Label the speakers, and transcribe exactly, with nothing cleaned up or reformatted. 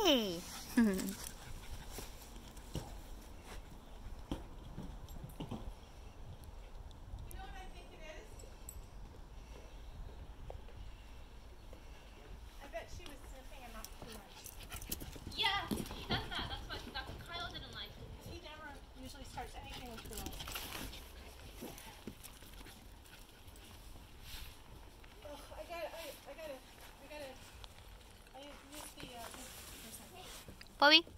Speaker 1: Hey!
Speaker 2: Starts anything with girls. Oh, I gotta, I, I gotta, I gotta, I use the, uh, this person.
Speaker 1: Bobby?